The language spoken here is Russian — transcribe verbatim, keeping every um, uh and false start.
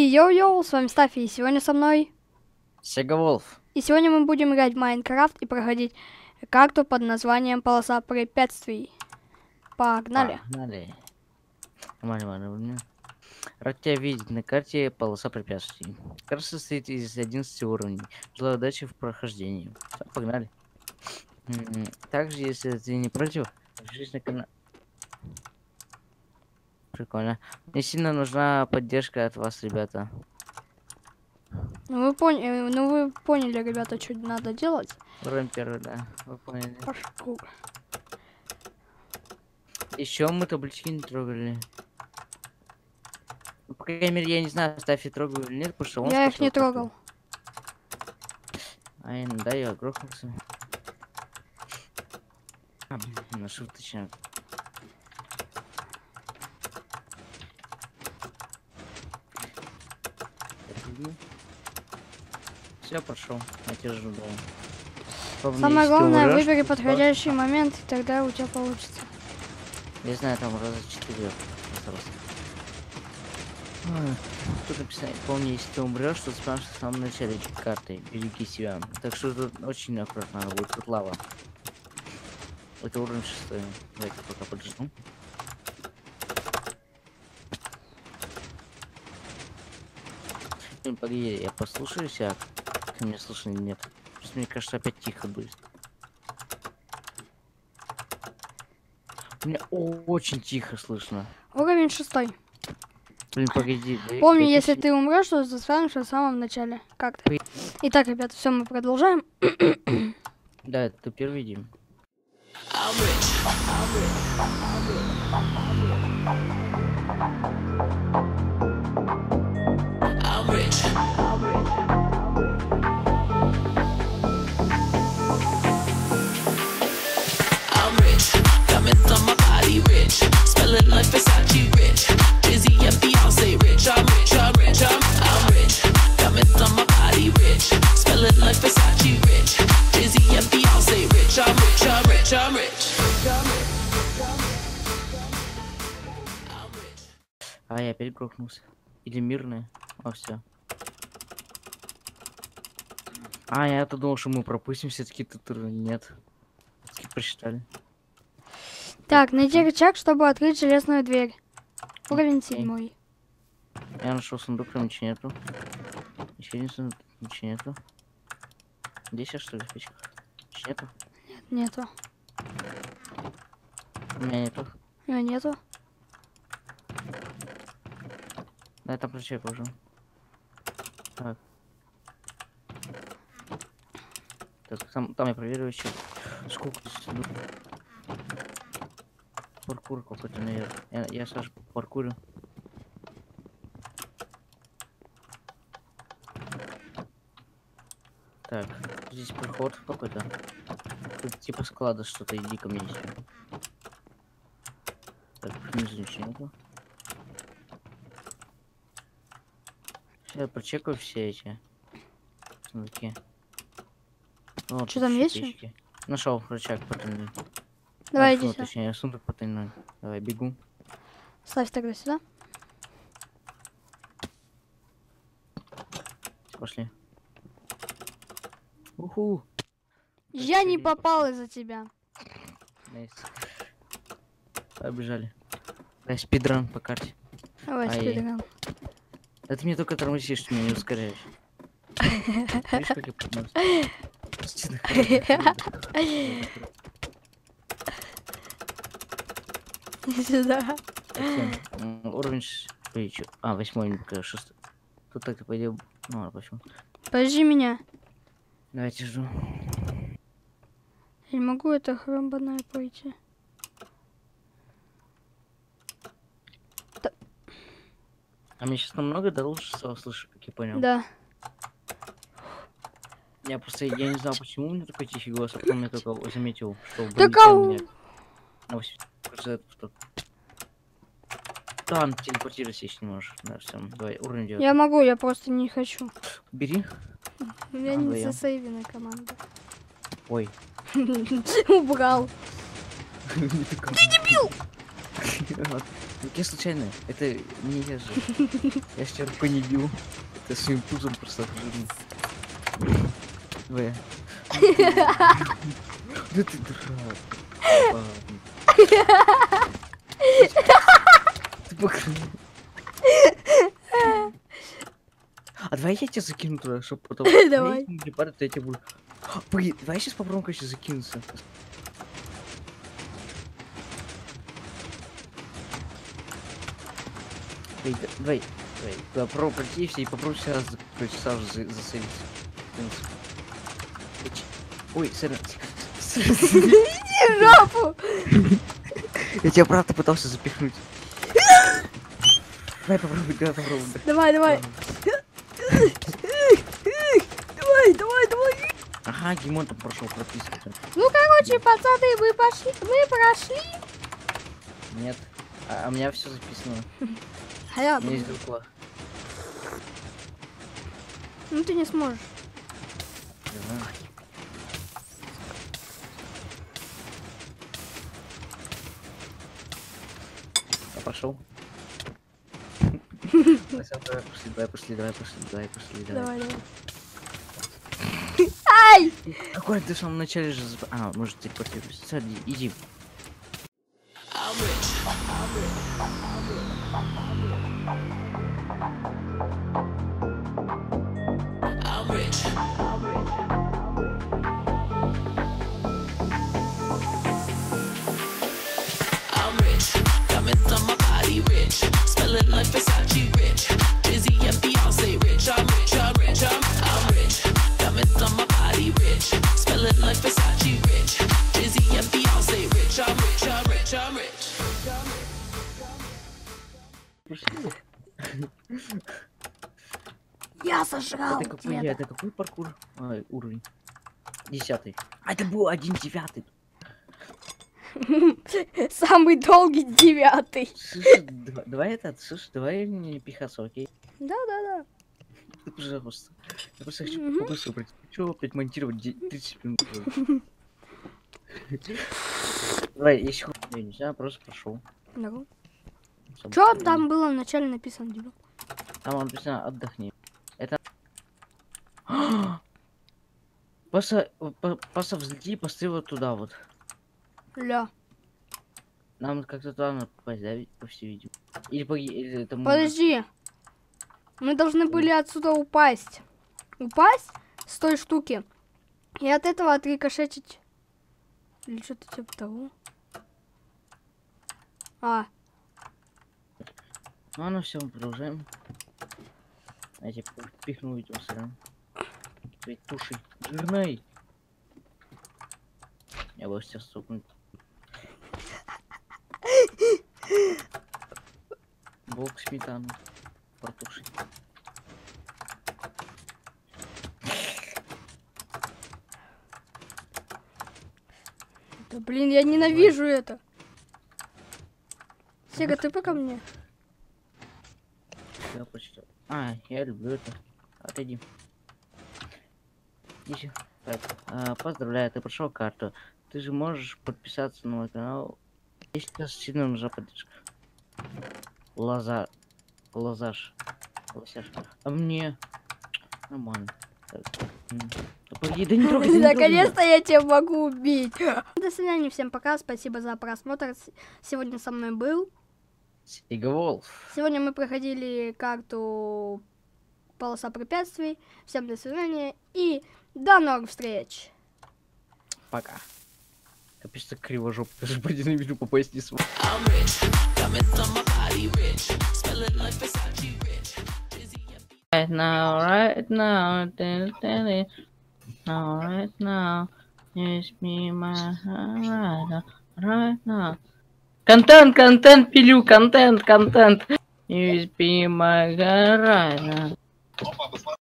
Йоу-йоу, с вами Стаффи, и сегодня со мной Сегаволф. И сегодня мы будем играть в Майнкрафт и проходить карту под названием Полоса препятствий. Погнали. Погнали. Нормально. Рад тебя видеть на карте Полоса препятствий. Карта состоит из одиннадцати уровней. Желаю удачи в прохождении. Всё, погнали. Также, если ты не против, подпишись на канал. Прикольно. Мне сильно нужна поддержка от вас, ребята. Ну вы поняли, ну вы поняли, ребята, что надо делать. Уровень первый, да. Вы поняли. Пошку. Еще мы таблички не трогали. Ну, по крайней мере, я не знаю, Стаффи трогал или нет, потому что он... Я их не трогал. Ай, ну да, я грохнулся. А, блин, на шуточно. Все, пошел. Я тебя жду. Самое главное, выбери подходящий момент, и тогда у тебя получится. Я знаю, там раза четыре. Тут написано, помни, если ты умрешь, то спрашиваешь в самом начале карты. Береги себя. Так что тут очень аккуратно надо будет. Тут лава. Это уровень шестой. Давайте пока подожду. Блин, погоди, я послушаю себя. Ты меня слышно или нет? Просто мне кажется, опять тихо будет. У меня очень тихо слышно. Уровень шестой. Блин, погоди. Помни, я если ты умрешь, то застанешь в самом начале. Как то Итак, ребята, все, мы продолжаем. Да, это первый день. Smelling like Versace rich, Jay-Z and Beyonce rich. I'm rich, I'm rich, I'm, I'm rich. Diamonds on my body rich, smelling like Versace rich, Jay-Z and Beyonce rich. I'm rich, I'm rich, I'm rich. А, я опять грохнулся. Или мирный? А, все. А, я-то думал, что мы пропустим, все-таки тут нет. Все-таки прочитали. Так, найди рычаг, чтобы открыть железную дверь. Уровень седьмой. Я нашел сундук, там ничего нету. Еще один сундук, ничего нету. Здесь я что ли в печках? Ничего нету? Нет, нету. У меня нету. У меня нету. Да, я там прочекал уже. Так. Так, там, там я проверю еще. Сколько здесь сундук? Паркур какой-то, наверное. Я, я Саша паркурю. Так, здесь проход какой-то. Тут типа склада что-то, иди ко мне еще. Так, внизу ничего нету. Сейчас я прочекаю все эти сундуки. Вот, что там есть? Нашел рычаг потайной. Давай, а, иди фу, сюда. Точнее, сундук потайной. Давай, бегу. Ставь тогда сюда. Пошли. Уху. Я не попал из-за тебя. Найс. Побежали. Давай, спидран по карте. Давай, Ай. спидран. Это мне только тормозишь, ты меня не ускоряешь. Видишь, как я поднялся? Сюда. Уровень... А, восьмой, шестой. Тут так-то пойдем. Ну, ладно, почему? Подожди меня. Давайте жду. Я не могу это хромбаное пройти. А мне сейчас намного дольше слышу, как я понял. Да. Я просто, я не знал, почему у меня такой тихий голос, а потом я только заметил, что... Так а у... Там телепортироваться еще не можешь. Да, все, давай, уровень делать. Я могу, я просто не хочу. Бери. У меня А, не вдвоем. засейвенная команда. Ой. Убрал. Ты дебил! Я случайно. Это не я же. Я ж тебя рукой не бил. Это своим пузом просто отжиму. Давай. Да ты дурак. Ты покрыл. А давай я тебя закину туда, чтобы потом... Давай. Не падать, то я тебя буду... Погоди, давай сейчас попробуем, короче, закинуться. Давай, давай, давай, попробуй пройти все и попробуй сейчас, короче, сразу за засейвиться. Ой, сэр. Иди в жопу! Я тебя правда пытался запихнуть. Давай попробуй, давай попробуй. Давай, давай. Давай, давай, давай. Ага, Димон там прошел прописку. Ну, короче, пацаны, мы пошли, мы прошли. Нет. А, а у меня все записано. А я... У меня есть друг. Ну, ты не сможешь. Не знаю. Я пошел. Давай пошли, давай пошли, давай пошли, давай пошли, давай. Давай, давай. Ай! Какой ты в самом начале же... зап- А, может ты телепортируешься. Сади, иди. I'm rich. I'm rich. I'm rich. Diamonds on my body, rich. Smelling like Versace, rich. Dizzy and Beyonce, rich. I'm rich. I'm rich. I'm, I'm rich. Diamonds on my body, rich. Smelling like Versace, rich. Dizzy and Beyonce, rich. I'm rich. I'm rich. I'm rich. Я сожрал Это какой, деда. это какой паркур? Ой, уровень. Десятый. А это был один девятый. Самый долгий девятый. Слушай, давай, давай это, слушай, давай не пихаться, окей? Да, да, да. Да, пожалуйста. Я просто хочу Мгм. побыстрее пройти. Чего опять монтировать де- тридцать минут? Давай, еще я не знаю, просто прошел. Что там было вначале написано, Дима? Там написано отдохни. Это. Просто, по- просто взлети и посты вот туда вот. Ля. Нам как-то туда надо попасть, да, ведь, по всей видео. Или, по... или это мы- Подожди. Мы должны были отсюда упасть. Упасть с той штуки. И от этого отрикошетить. Или что-то типа того. А, Ну, ну все, мы продолжаем. Я тебе пихну видео сразу. Твоей тушей. Жирной. Я бы сейчас стукнуть. Бог сметану. Потуши. да блин, я ненавижу это. Сега, ты ко мне? Я прочитал. А, я люблю это. Отойди. Иди. Так, а, поздравляю, ты прошел карту. Ты же можешь подписаться на мой канал. Я сейчас сильно нужна поддержка. Лаза. Лазаш. Лосяш. А мне... Нормально. Так. м. Да погоди, да не трогай, да не трогай. Наконец-то я тебя могу убить. До свидания, всем пока, спасибо за просмотр. С- Сегодня со мной был. Сиговолф. Сегодня мы проходили карту полоса препятствий. Всем до свидания и до новых встреч. Пока. Капец, так кривожоп. Даже по телевизору попасть не смог. I'm rich. Diamonds on my body, rich. Smelling like Versace, rich. Dizzy and Right now, right now, dun, dun, dun. Now, right now, yes, me, my, right now, right now. Контент, контент, пилю, контент, контент. Yes, be my, right now.